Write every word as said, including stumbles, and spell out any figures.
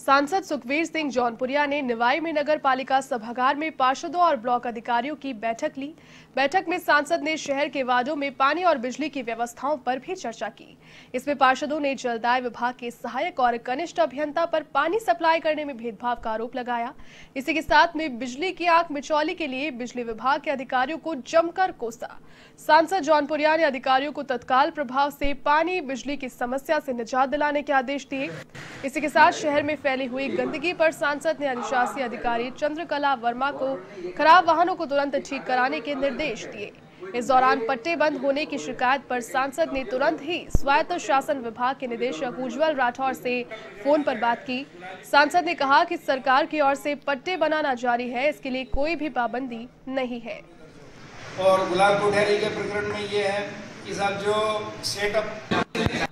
सांसद सुखवीर सिंह जौनपुरिया ने निवाई में नगर पालिका सभागार में पार्षदों और ब्लॉक अधिकारियों की बैठक ली। बैठक में सांसद ने शहर के वार्डों में पानी और बिजली की व्यवस्थाओं पर भी चर्चा की। इसमें पार्षदों ने जलदाय विभाग के सहायक और कनिष्ठ अभियंता पर पानी सप्लाई करने में भेदभाव का आरोप लगाया। इसी के साथ में बिजली की आंख मिचौली के लिए बिजली विभाग के अधिकारियों को जमकर कोसा। सांसद जौनपुरिया ने अधिकारियों को तत्काल प्रभाव से पानी बिजली की समस्या से निजात दिलाने के आदेश दिए। इसी के साथ शहर में फैली हुई गंदगी पर सांसद ने अधिशासी अधिकारी चंद्रकला वर्मा को खराब वाहनों को तुरंत ठीक कराने के निर्देश दिए। इस दौरान पट्टे बंद होने की शिकायत पर सांसद ने तुरंत ही स्वायत्त शासन विभाग के निदेशक उज्जवल राठौर से फोन पर बात की। सांसद ने कहा कि सरकार की ओर से पट्टे बनाना जारी है, इसके लिए कोई भी पाबंदी नहीं है। और गुलाब कोठारी के प्रकरण में ये है कि साहब जो सेटअप